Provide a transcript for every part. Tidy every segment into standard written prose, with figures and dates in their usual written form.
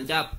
Tancap.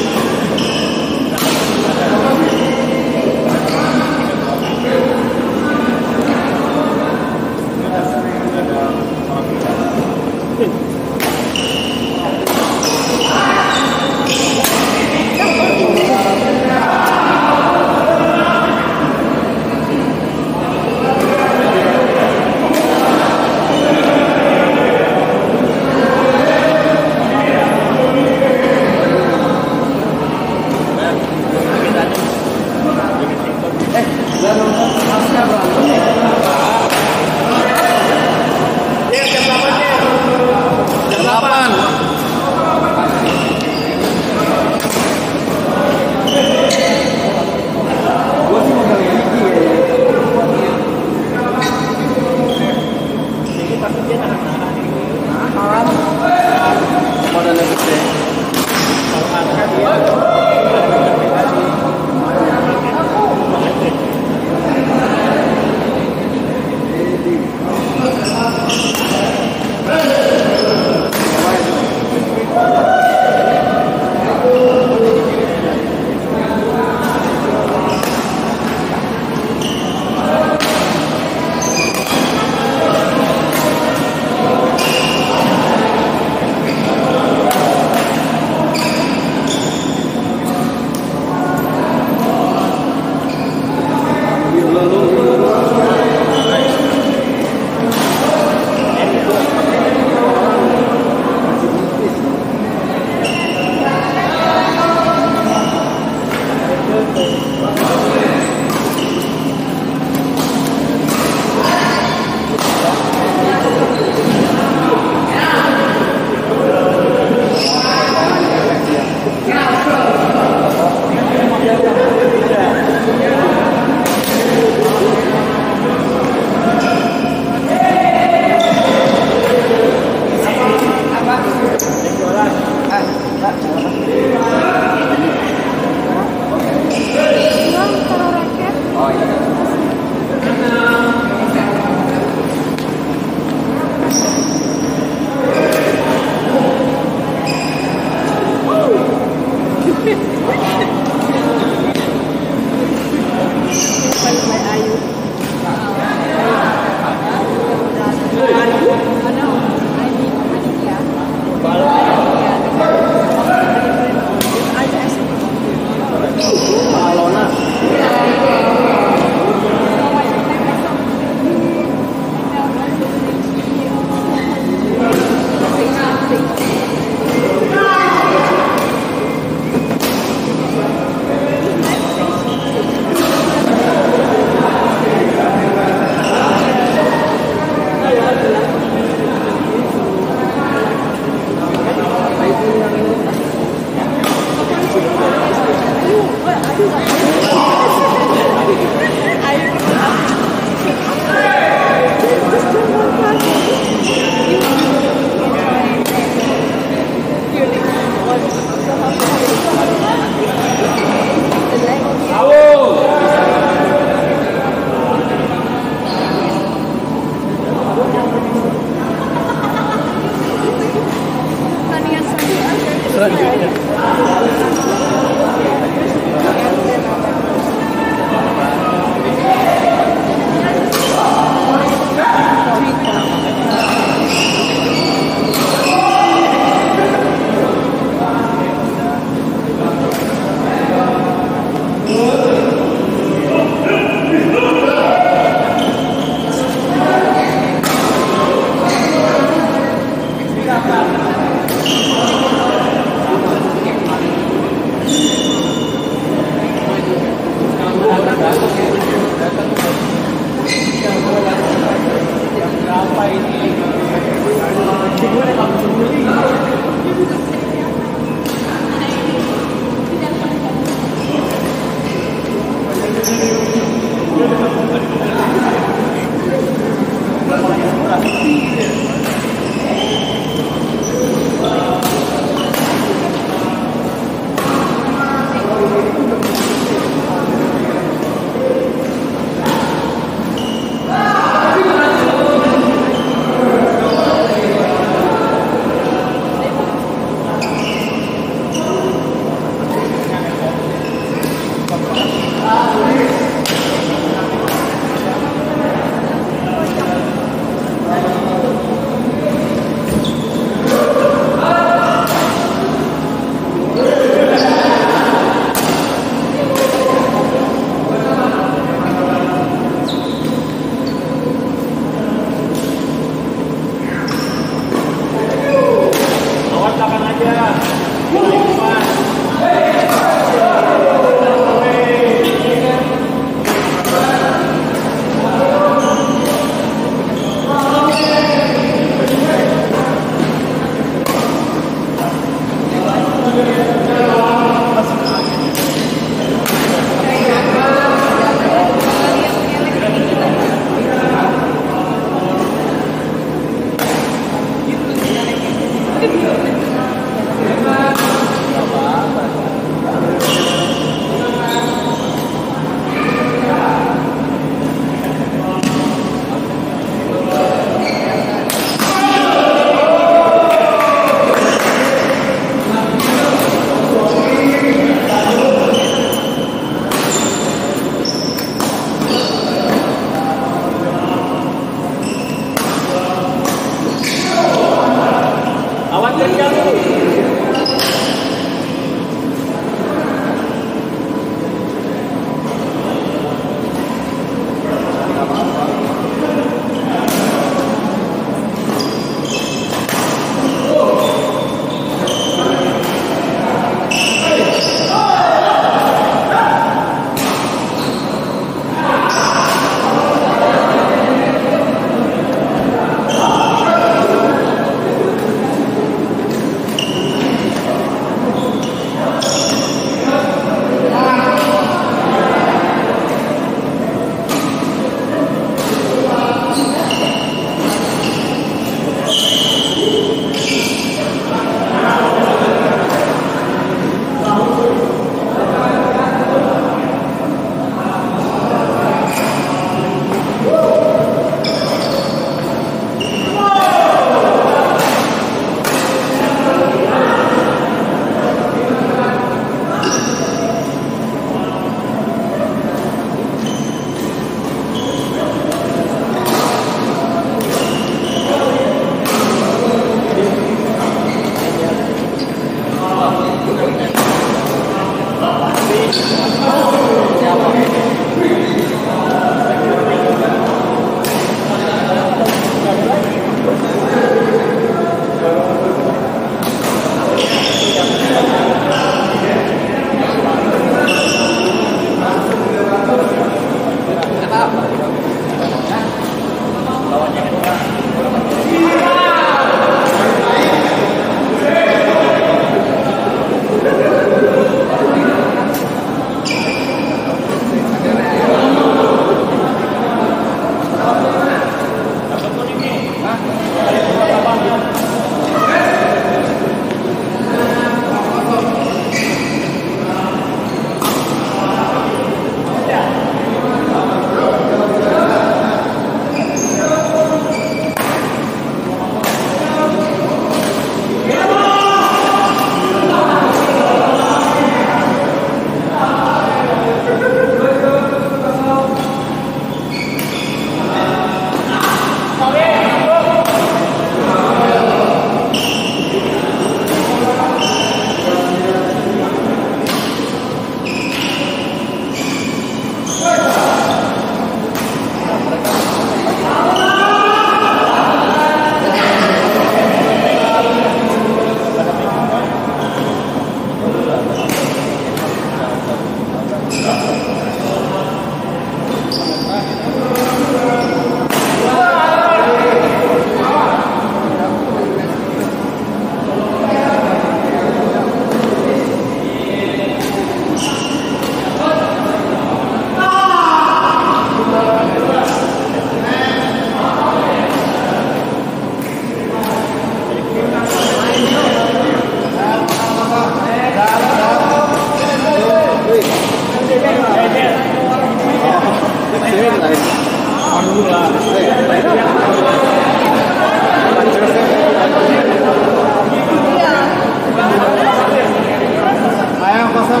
Ayo kosong.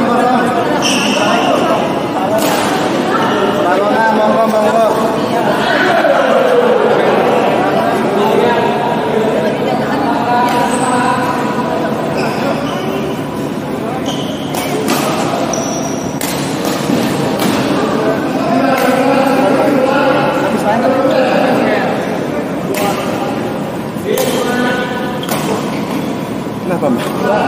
Monggo. Kenapa, Mbak?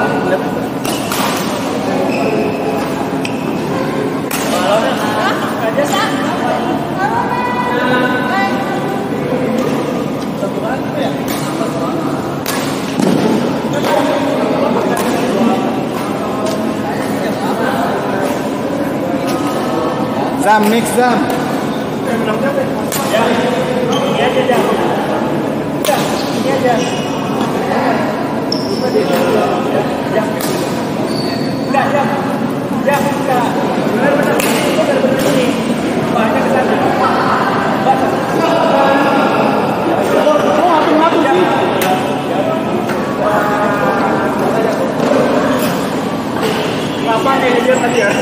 Zam, mix zam. Ya, ini aja. Ini aja. Banyak kesana. Lapan ya dia tadi ya.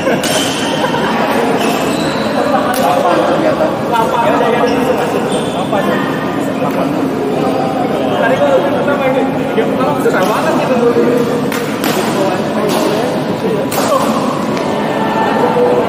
Lapan. Tadi kalau pertama ini, yang pertama susah banget gitu.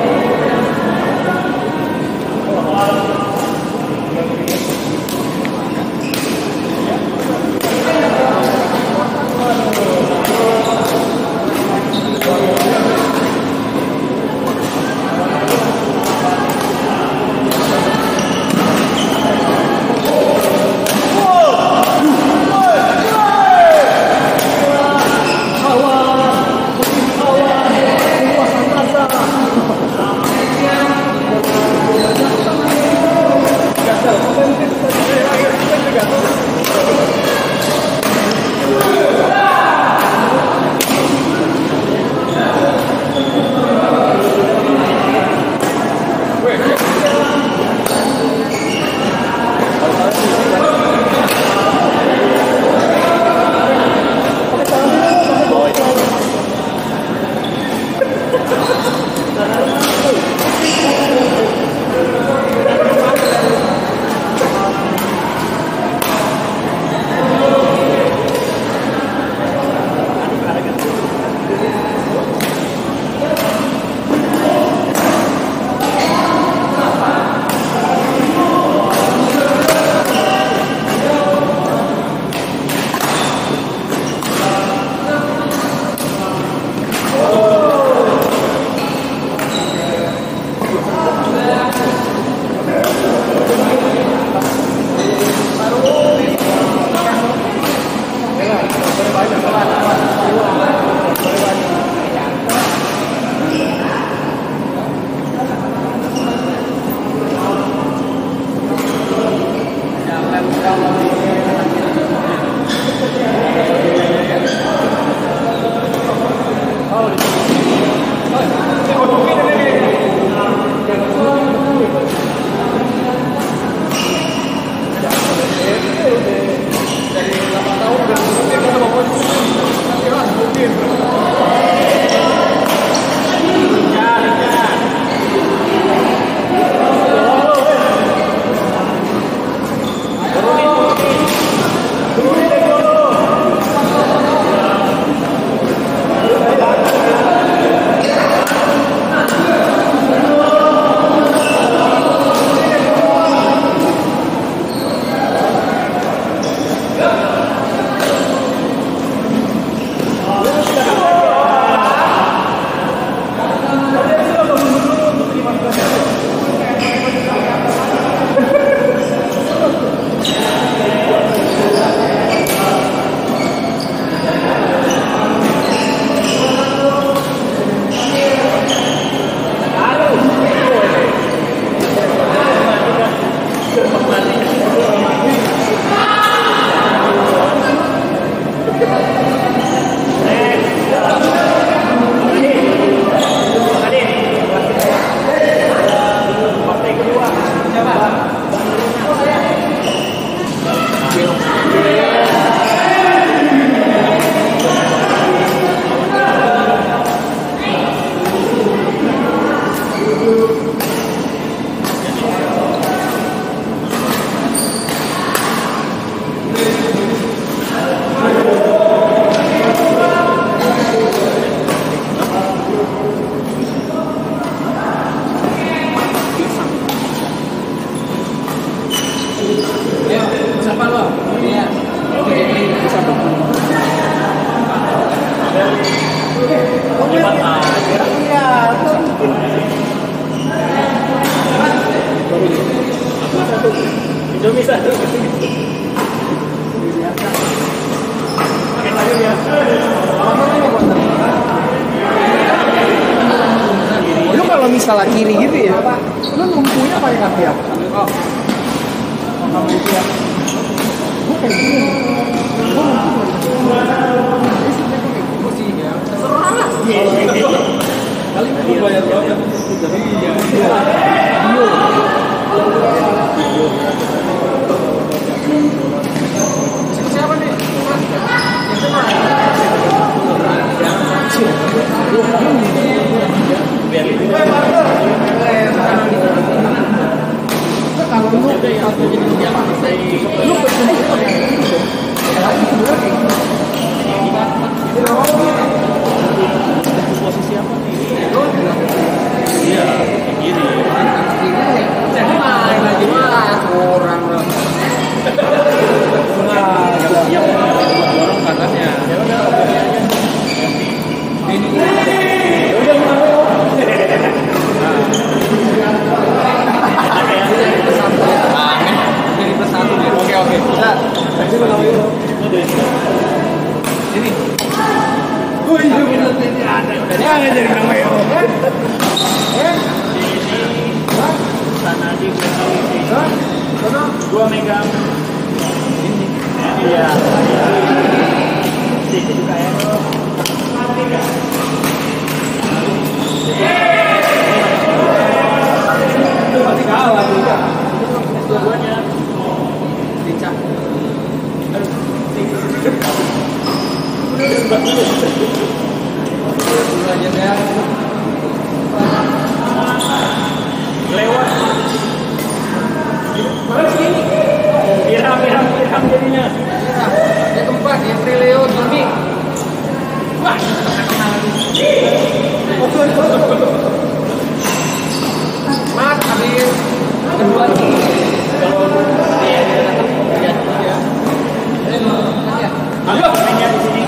Pakai sayur ya. Lu kalau misalnya kiri gitu ya, lu numpunya pakai kaki ya? Oh. Kalau itu ya. Gue kayak gini. Gue kali ini banyak banget. Siapa nih? Kalau lu posisi apa nih? Iya, kiri. Jadi main lagi mas orang. Yang dorong katannya. Ya udah. Ini. Udah dari persatu ya. Oke. Nah, jadi kalau itu. Ini. Oh iya benar ini ada. Jangan jadi nama yo. Sana di sini. Sana 2 mega. Ini. Iya. Sini juga ya. Itu masih kalah juga. Dua-duanya. Dicak. Lewat. Mana sini? Irham jadinya. Ada tempat yang Leo Jami. Wah, Mas, habis kedua ini. Ayo, mainnya di sini.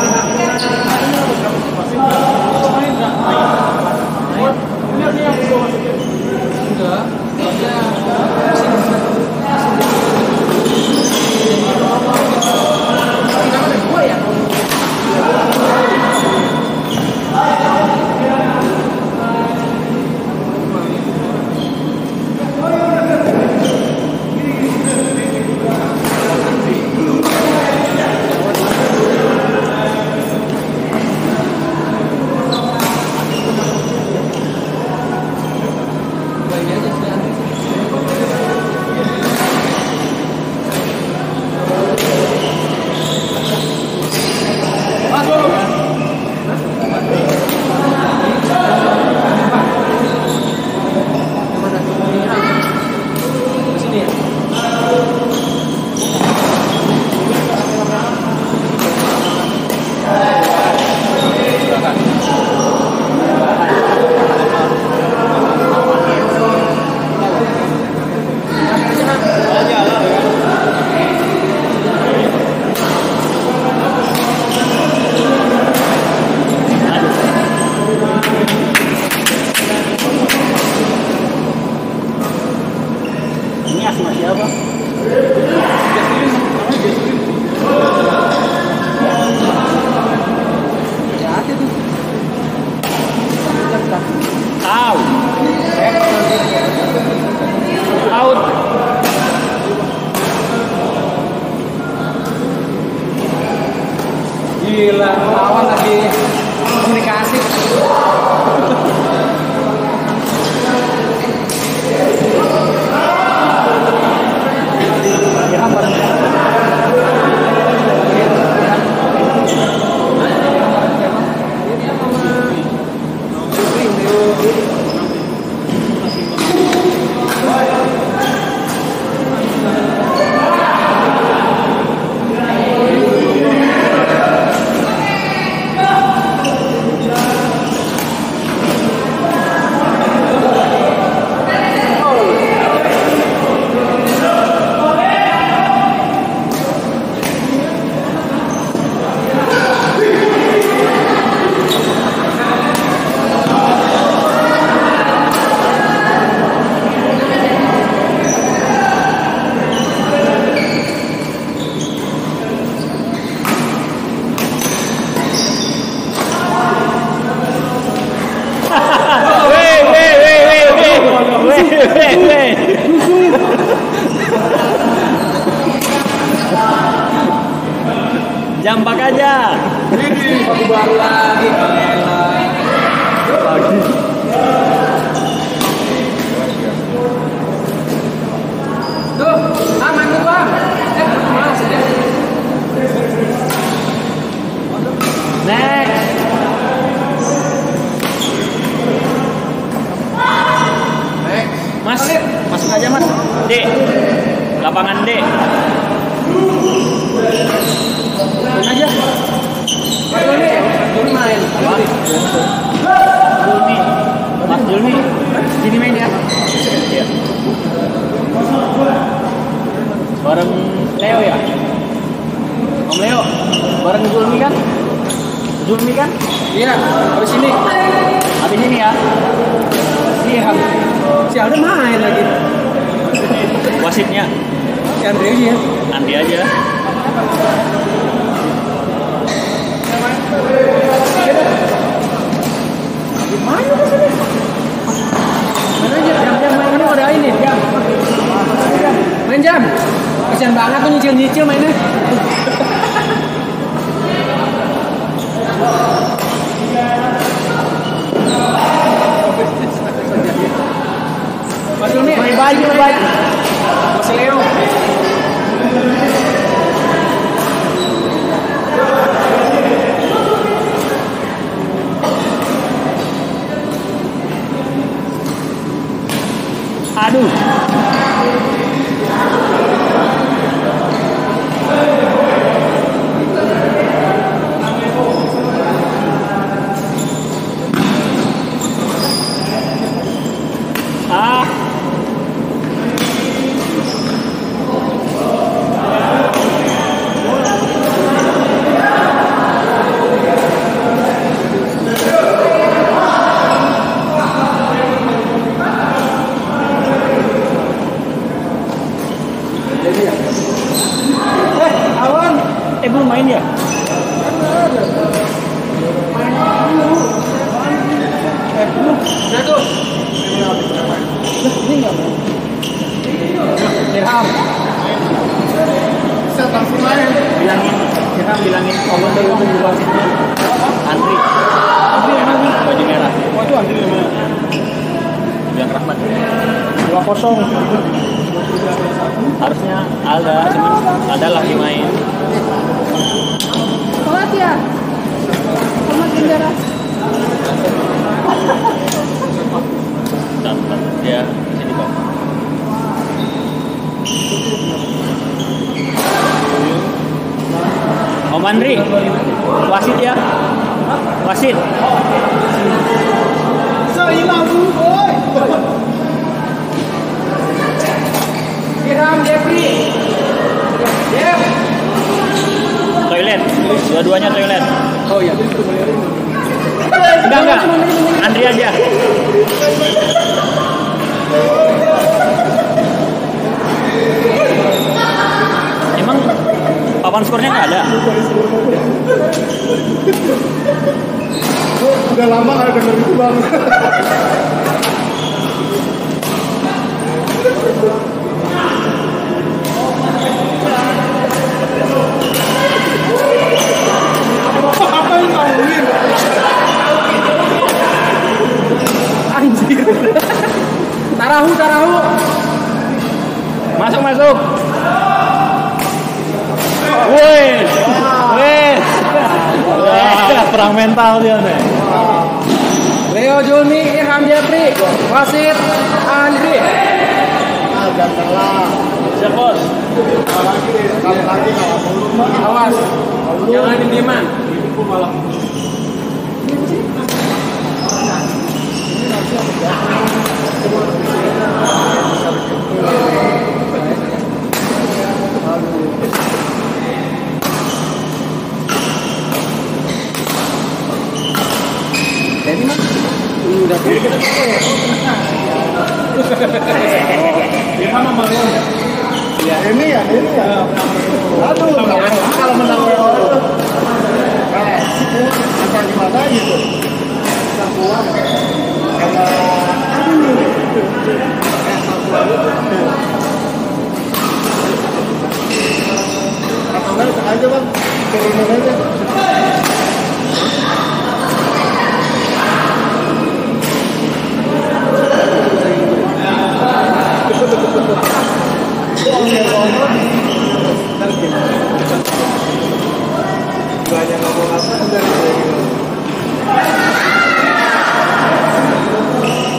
Gila, lawan lagi komunikasi. Ya, aja mas. D. Lapangan D. Main aja. Julmi main. Julmi. Mas Julmi. Sini main ya. Iya. Bareng Leo ya? Om Leo. Bareng Julmi kan? Julmi kan? Iya, habis ini. Habis ini ya. Iya, si Aldo main lagi. Wasitnya Si Andre aja ya. Andi aja. Main ke sini. Main aja, jam main ini ada ini, jam. Main jam. Kasian banget tuh nyicil-nyicil mainnya. Mas Joni, baik. Mas Leo. Aduh. Belum main ya? Jatuh. Ini enggak mau. Dirham. Bisa langsung main. Bilangin Allah dari wasitnya. Andri baju merah. Oh itu Andri yang mana? Yang Rahmat 2-0. harusnya ada, cuman ada lagi main. Sholat ya? Sholat bendera. Bentar, dia sini kok. Om Andri, wasit ya? Wasit. Kiram Jeffrey. Jeff. Toilet, dua-duanya toilet. Oh iya. Enggak. Andri aja. Emang papan skornya nggak ada? Udah lama nggak denger itu bang. Apa yang ngomongin? Anjir. Tarahu. Masuk. Wih. Perang mental dia nih. Leo Julmi, Irham Jeffrey, wasit Andri. Agak salah. Siap bos. Lagi Awas, jangan didieman. itu malah. Jadi mas, udah Dia sama Marion. Ya ini ya. Aduh, kalau menang orang asal gimana gitu. Sapuan karena atau enggak sengaja bang turunin aja. Banyak ngomong apa dari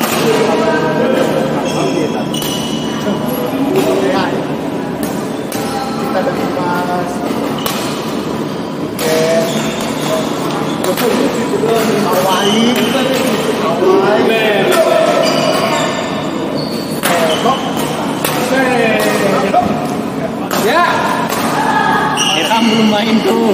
tuh.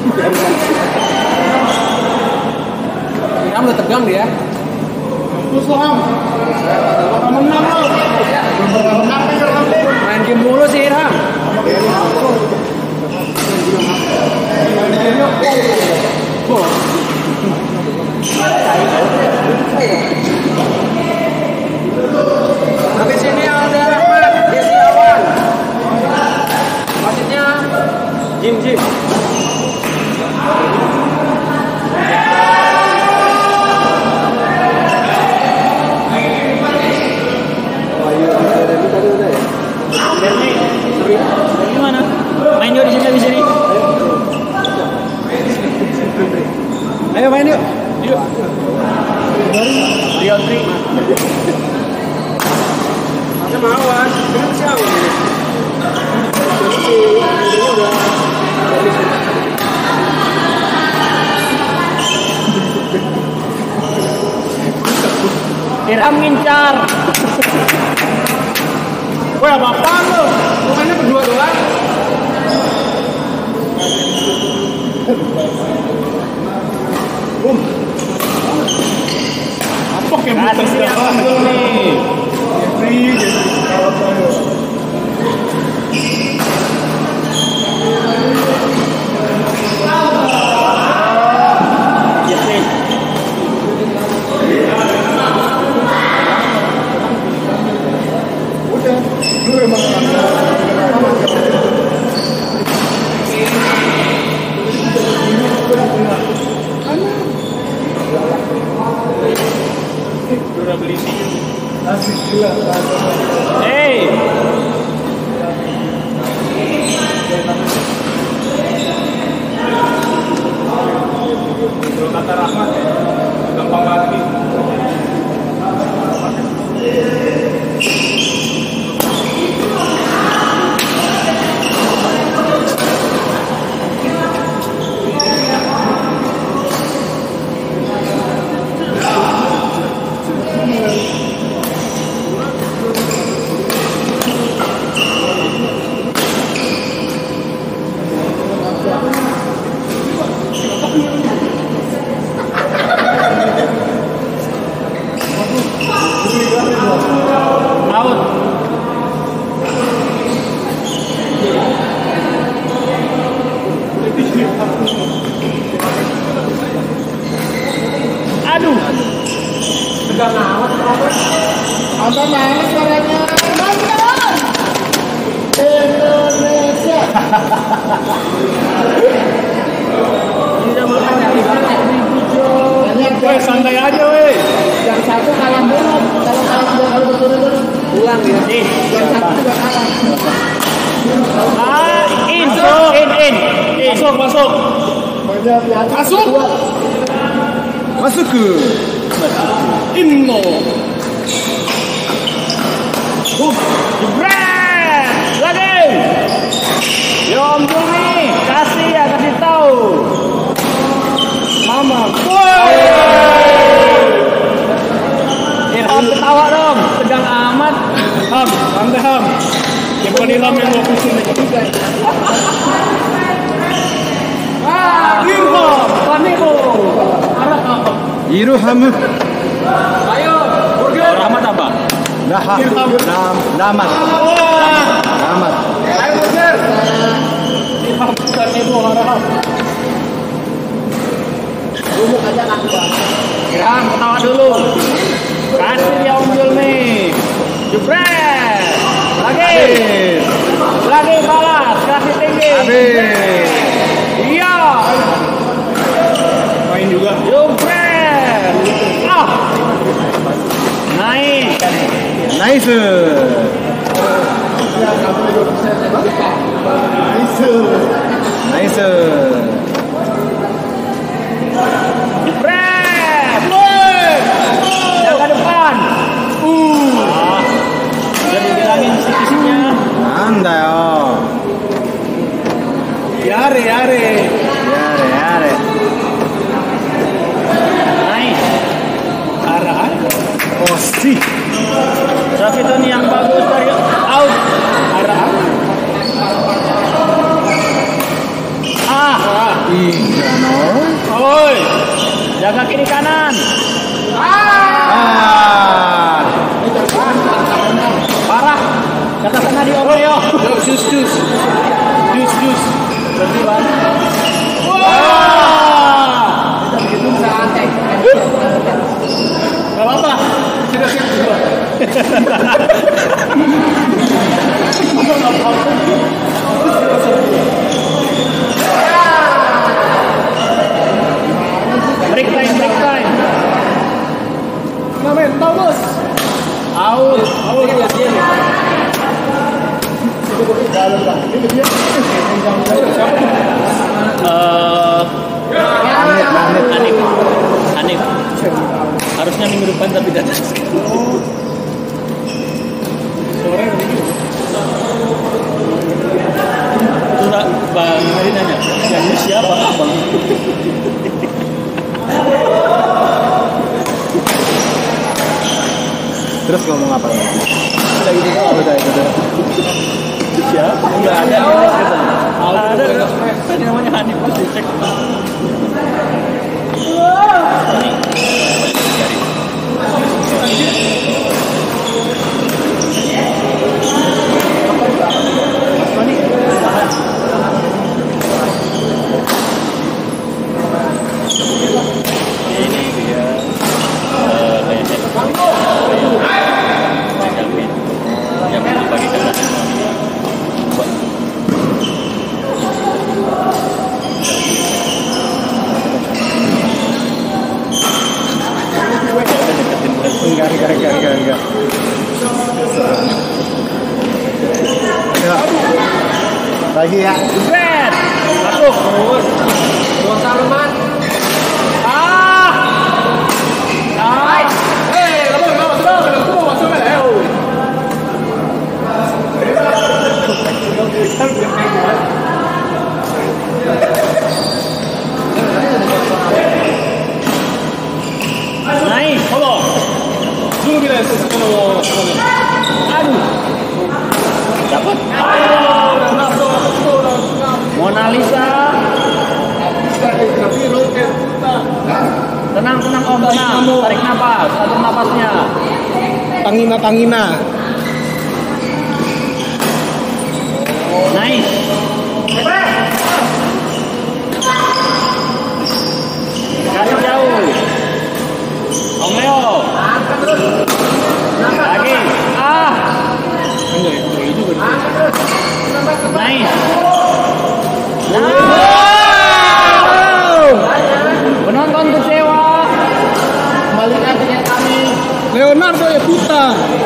Ilham udah tegang dia. Terus lo Ham. Menang lo. Menang nih. Main game mulu sih Ilham. Habis ini ada Rahmat, Desi Awan. Wasitnya Jim. Gimana? Main yuk di sini habis ini. Ayo main yuk. Yuk. Real 3. Ada Mawan, dengan siapa ini? Ilham ngincar. Wah, apaan lu? Bukannya berdua doang? Apa yang Kasih siapa dulu nih? Jeffrey. Udah, lu emang asik gila. Hey. Kalau kata Rahmat ya, gampang lagi. Out. Aduh. Tegang amat, Anda mana suaranya? Nonton! Indonesia! Woi, santai aja woi. Yang satu kalah mulu. Kalau kalah dua kali berturut-turut pulang ya. Yang satu juga kalah. In. Masuk. Masuk. Masuk ke. Inno. Jebret. Lagi. Yo Om Jumi, kasih ya, kasih tahu. Mama. Ilham ketawa dong, tegang amat. Ham, santai Ham. Yang bukan Ilham yang mau pusing nih. Ilham. Paniku. Iruham. Ayo, burger. Rahmat apa? Damat. Damat. Ayo burger. Ilham bukan ibu Rahmat. Rumuk aja kan gua. Ilham ketawa dulu. Kasih dia Om Julmi. Jebret. Lagi balas, kasih tinggi. Iya. Main juga. Jebret. Naik. Nice. Nice. Jebret. Jaga depan. Udah dibilangin sikisnya. Anda yo. Yare. Yare. Naik. Arahan. Osi. Rafiton yang bagus dari out. Arahan. Iya, no. Oi, jaga kiri kanan. Ah. Parah. Kata sana di Oreo. Jus. Berarti Bang. Gak apa-apa. Sudah siap juga. Break time. Nah, men, tahu bos. Out. Hanif. Harusnya minggu depan tapi datang sekarang. Sore ini. Sudah Bang Hari nanya, yang ini siapa Bang? Terus ngomong apa? Udah gitu doang. Udah itu. Siapa? Enggak ada. Ada. Tadi namanya Hanif pasti cek. Ini dia jamin bagi jalan. Enggak. Ya. Lagi ya. Red, masuk. Naik, follow. Aduh. Dapat. Mona Lisa. Tenang Om, tenang. Tarik napas, atur napasnya. Tangina. Nice. Kasih jauh. Om Leo. Lagi. Nice. Penonton kecewa. Kembalikan tiket kami. Leonardo Eputa.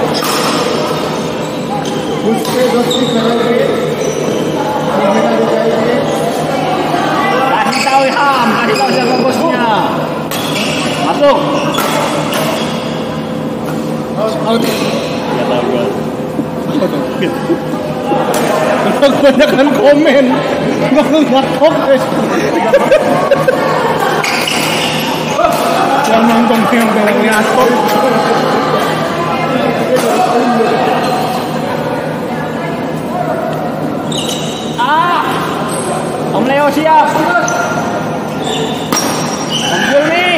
Kasih tahu Ilham, kasih tahu siapa bosnya. Masuk. Out. Ya tahu gua. Kebanyakan komen. Nggak komen. Jangan nonton yang ngasih. Om Leo siap. Om Julning.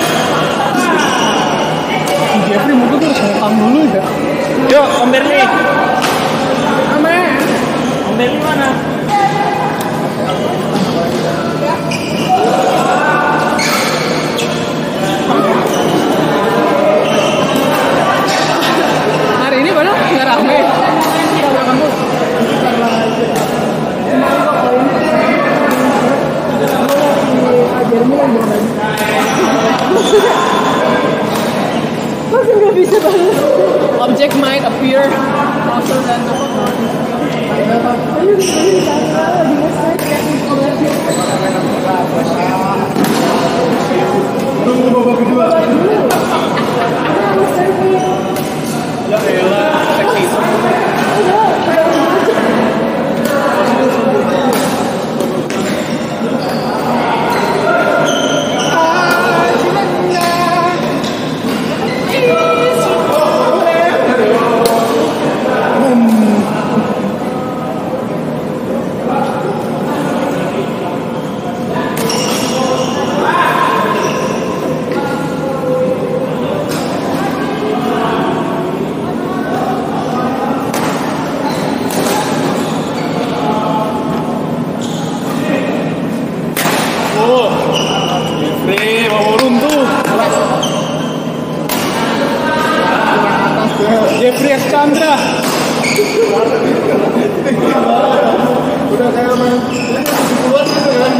Jeffrey mungkin tuh harus ngekam dulu ya. Yuk, Om Berli. Amin. Om Berli mana? Hari ini mana? Nggak rame. Masih nggak bisa banget. Object might appear closer than the Jeffrey S. Chandra. Udah kayak main keluar gitu kan.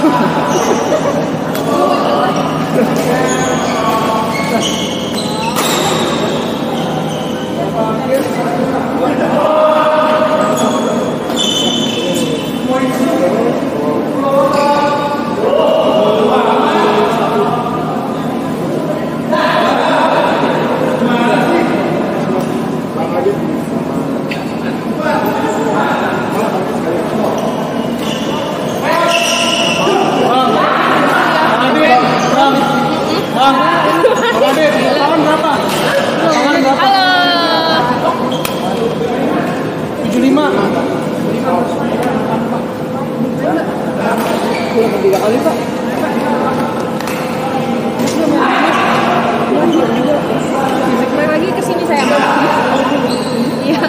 Balik lagi ke sini saya. Iya.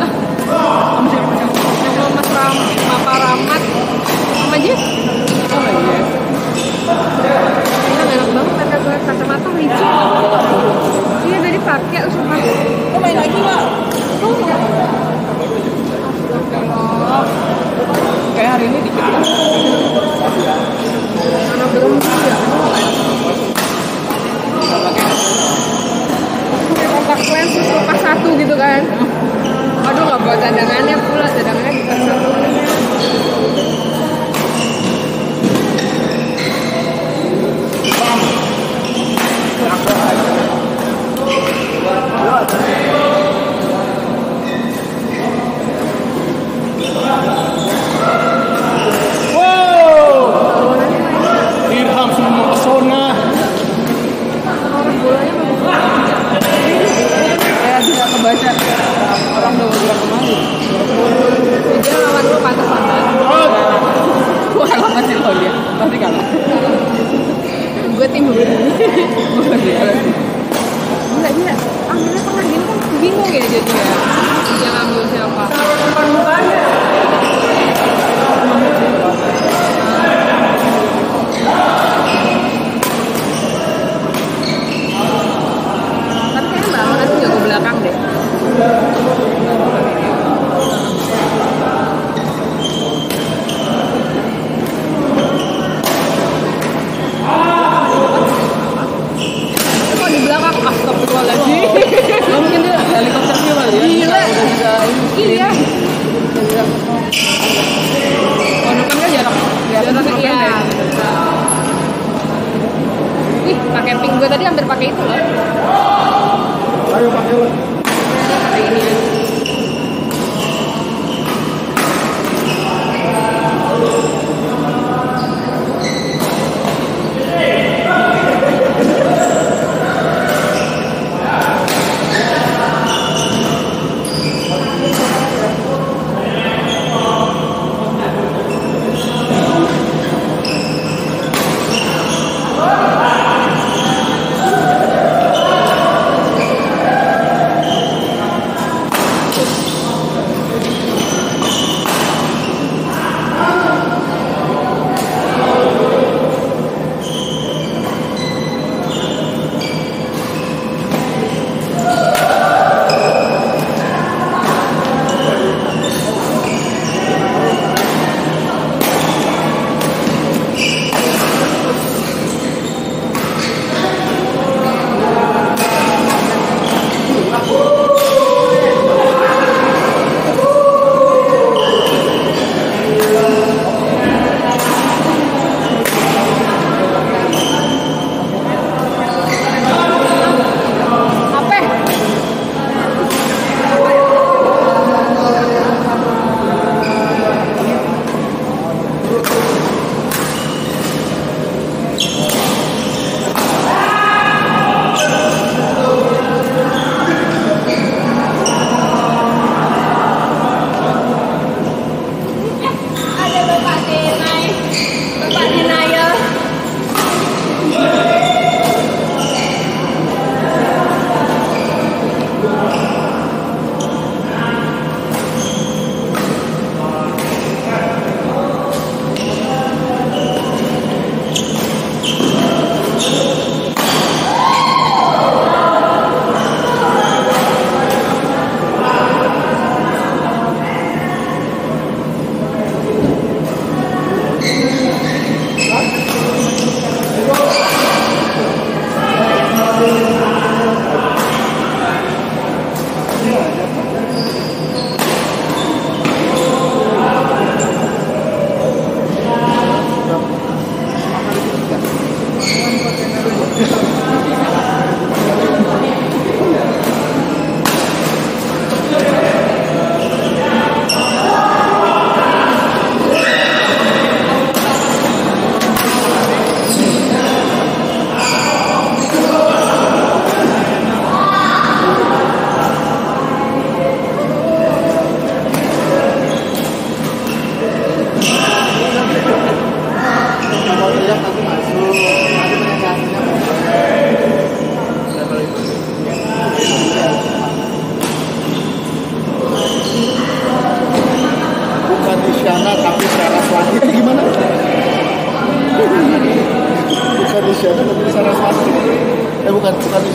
Sama Mas Papa Rahmat sama Jeff. Oh iya. Ini enak banget kacamata hijau. Iya dari pakai terus pakai. Oh main lagi nggak? Oh. Kayak hari ini dikit kan? Karena belum ya. Kontak lens pas satu gitu kan. Aduh nggak buat cadangannya pula, cadangannya di pas satu. Dirham semua pesona. Ya tidak kebaca. Orang udah bergerak kemana? Dia lawan lu pantas-pantas. Gua kalah kecil loh dia. Pasti kalah. Gue tim gue. Enggak dia ambilnya tengah gini kan bingung ya jadinya. Yang ambil siapa? Tapi kayaknya Mbak Amanda tuh jago belakang deh. Kok di belakang astagfirullahaladzim. Mungkin dia helikopternya kali ya. Gila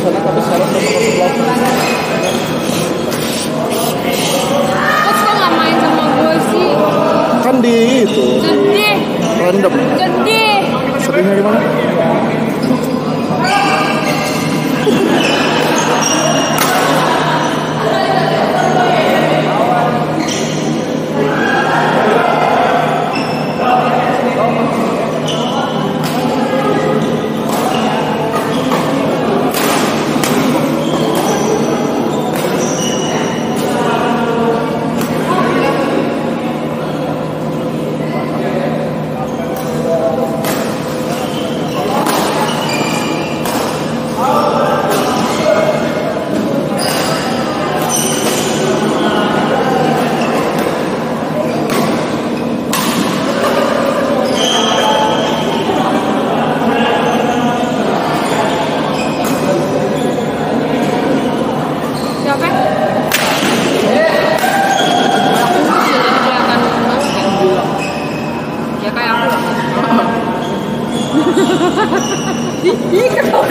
sana tapi sekarang udah masuk sebelah. Terus kok nggak main sama gue sih? Kan di itu Sedih, random. sedih. Seringnya di mana? Siapa? Aku tuh jadi kelihatan banget kayak gila. Ya kayak aku lah. Ih, kenapa?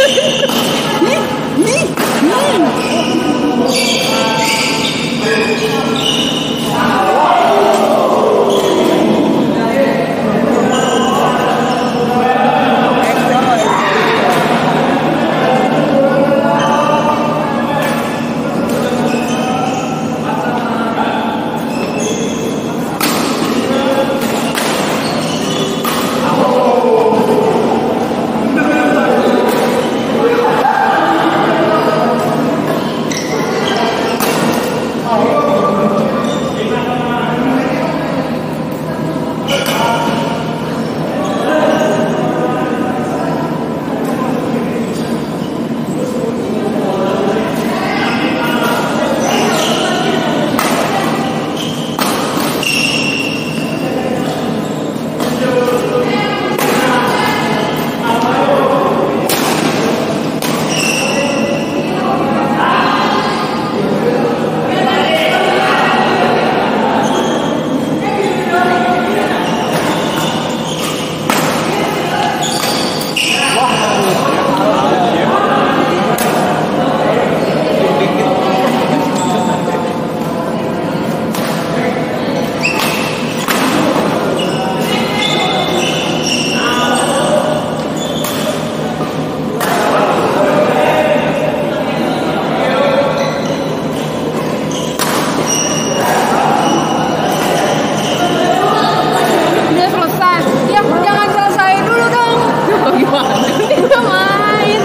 Udah selesai. Ya, jangan selesai dulu dong. Gimana? Kita main.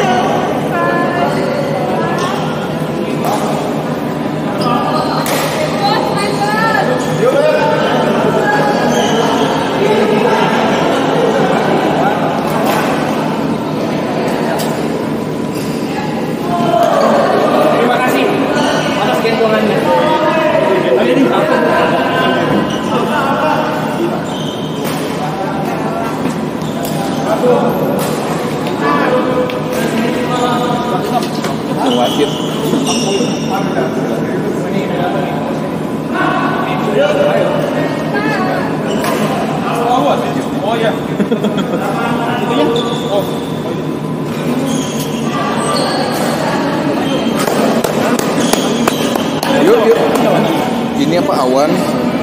Terima kasih atas gendongannya. Wasit. Oh ya. Yuk, yuk. Ini apa awan?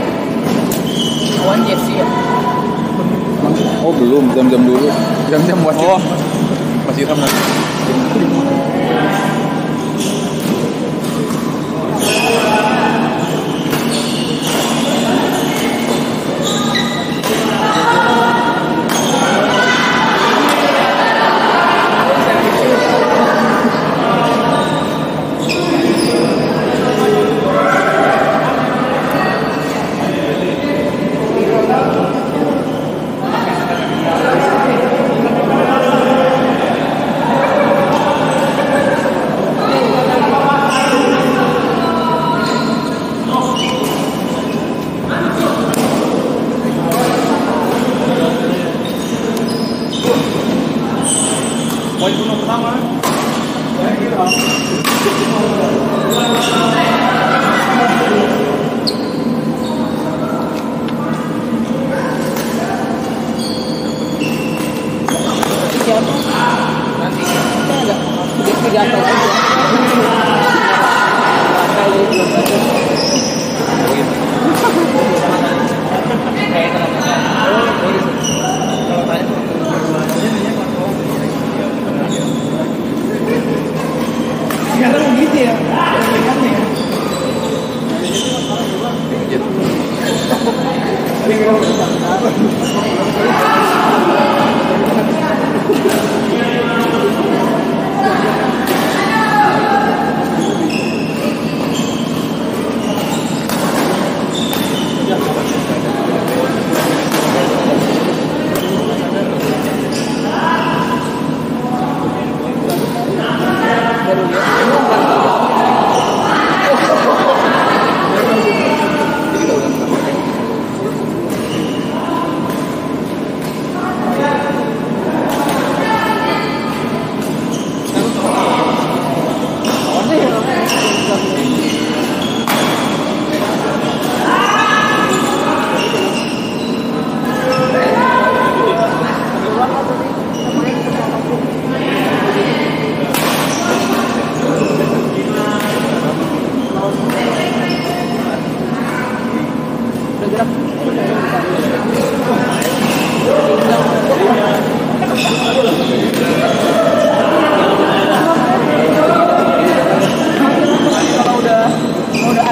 Awan Jesse ya. Oh belum, jam-jam dulu. Jam-jam wasit. Oh, masih hitam nanti.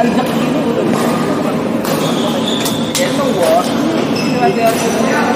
jek gini udah. Gendong bos. Ini lagi harus.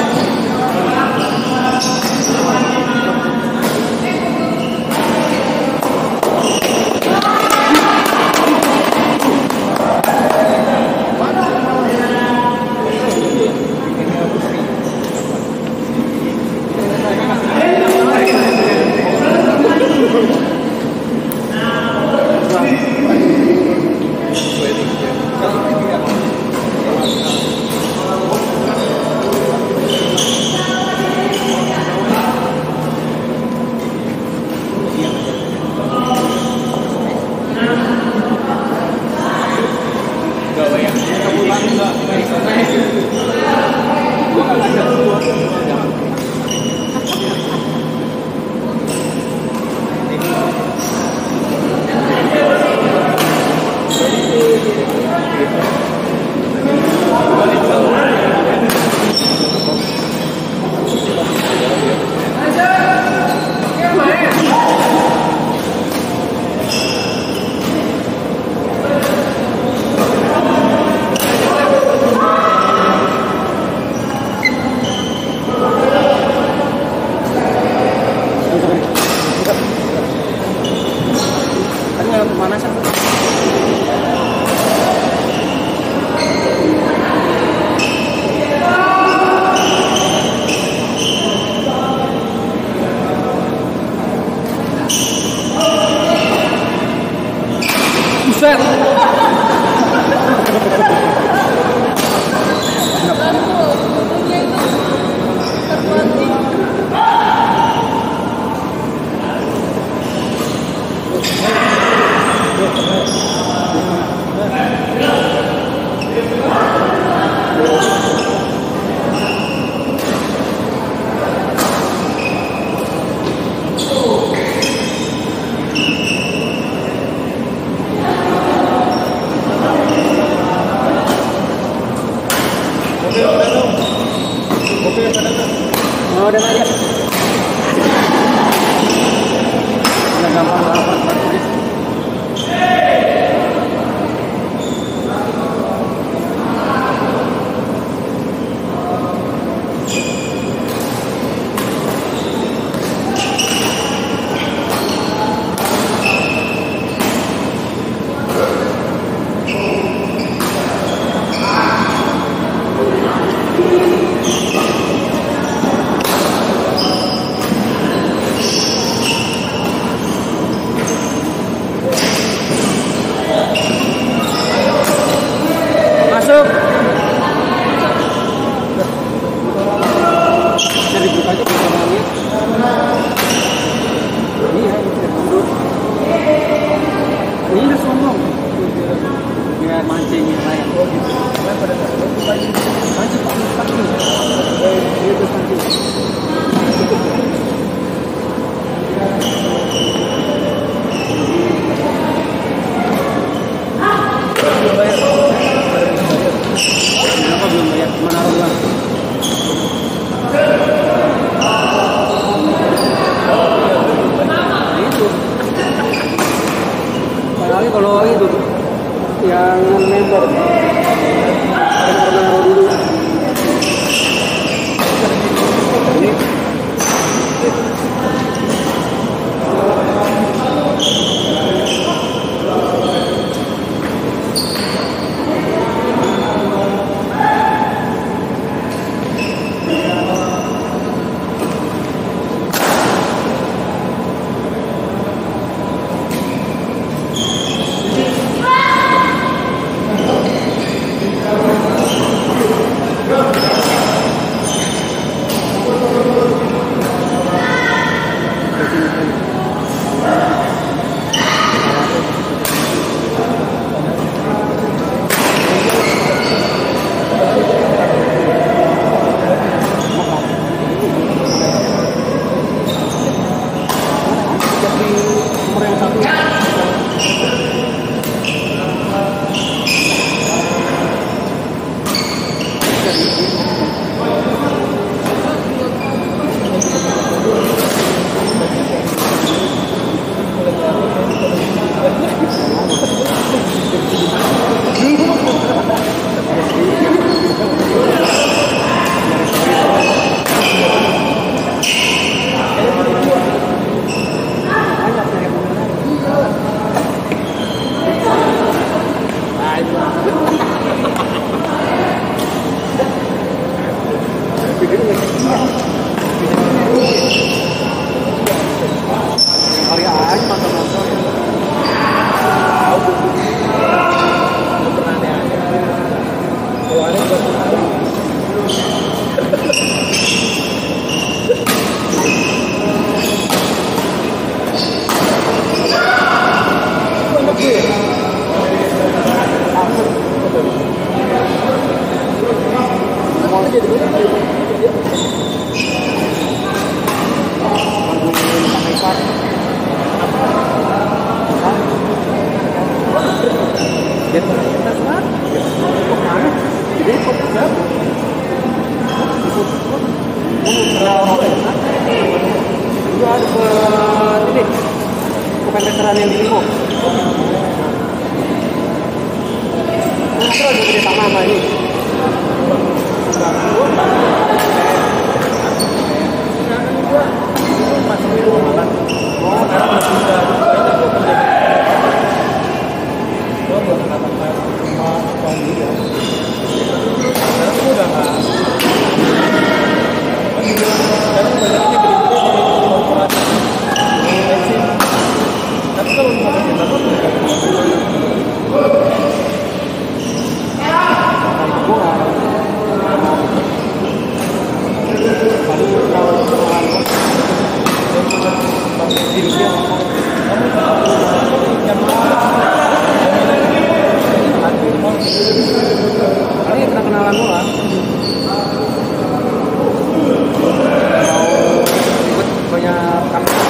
Kalau itu yang member dulu ini Kali aja mantap-mantap. Kalau ada buat sekali. Bukan veteran yang di Limo. Terus jadi tak nama ini. Ini pernah kenalan lo lah. Ikut banyak kamera.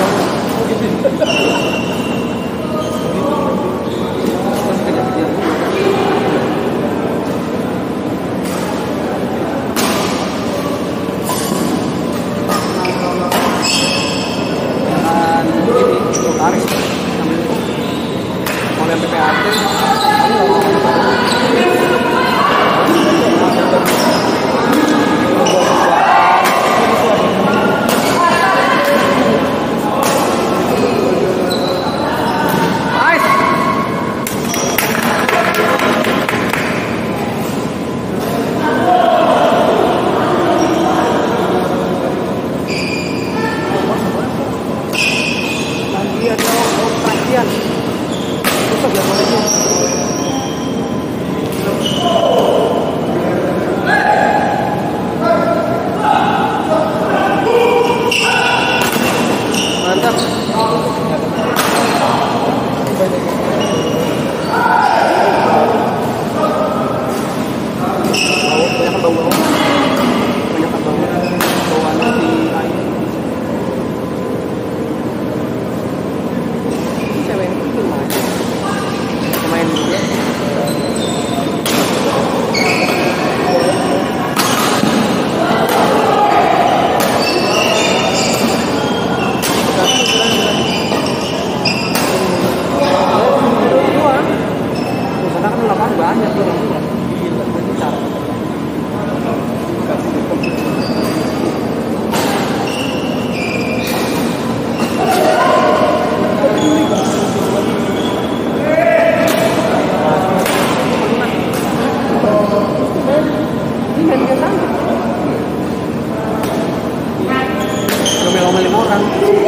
Ngomel-ngomelin orang.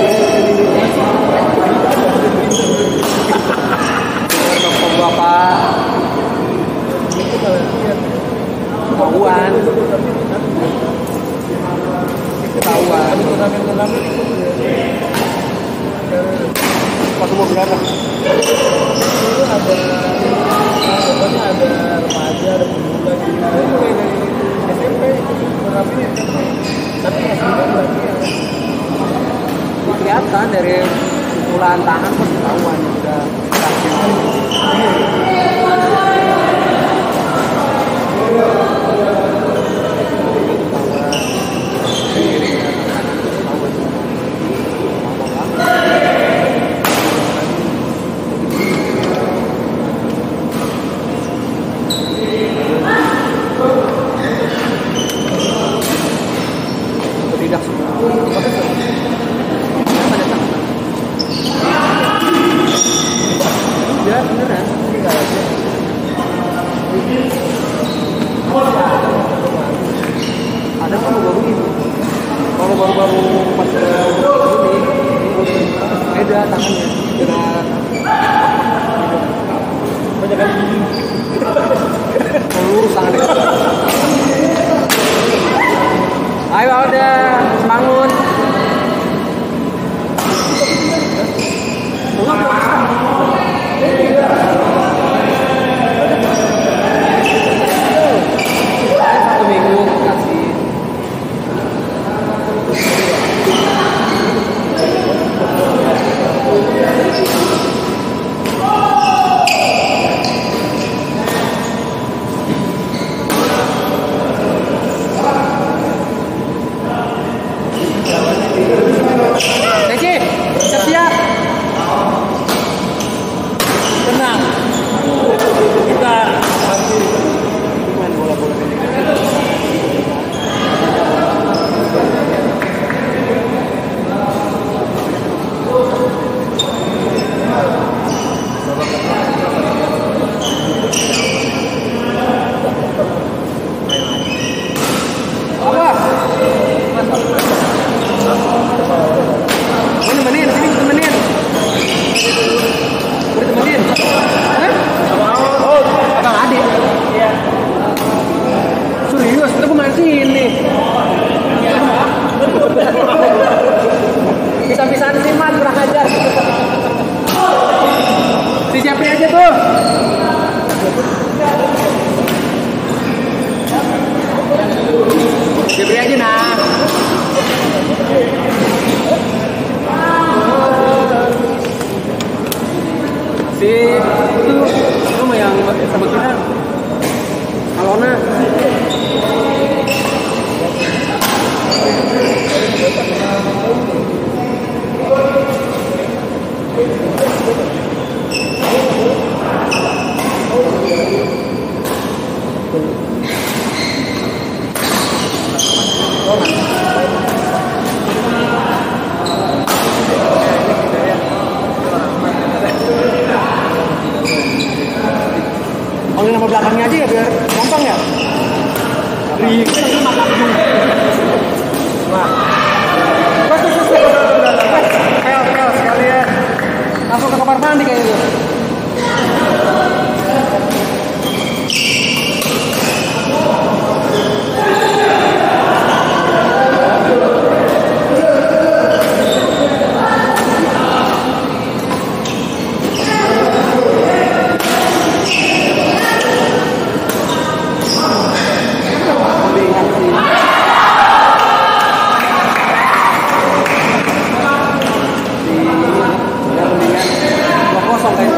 Bapak ketahuan. Waktu mau berapa? Itu ada pokoknya ada remaja, ada pemuda gitu. Itu mulai dari SMP berapa ini SMP. Tapi SD kan berarti ya. Kelihatan dari pukulan tangan pun ketahuan udah tidak semua. Ada kan baru ini. Kalau baru-baru pas ini beda tangannya, beda banyak kan lurus tangannya. Ayo udah bangun. Satu minggu kasih. Kece, siap-siap. Tenang. Kita masih main bola-bola pendek. Apa? Mau nemenin, sini gue temenin. Gue temenin. Hah? Oh, abang adik. Iya. Serius, kita gue mancing nih. Bisa-bisaan sih man, kurang ajar. Disiapin aja tuh. Siapin aja nah. Si itu sama yang sama kita Alona. Panggil nama belakangnya aja ya biar gampang ya. Ri, kita lagi makan dulu. Pel sekalian. Langsung ke kamar mandi kayak gitu. Kosong kayak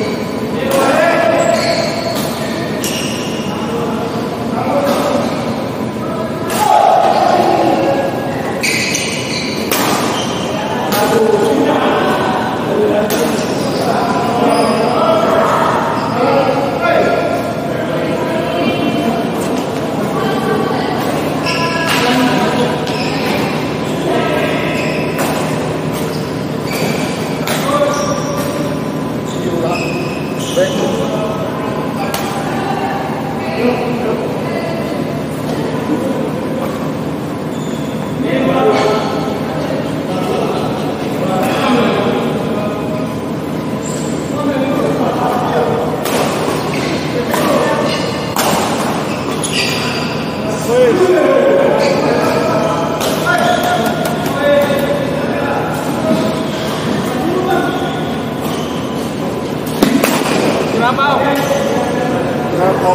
Berapa? Berapa?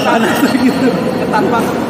panas lagi tuh. Ketat banget.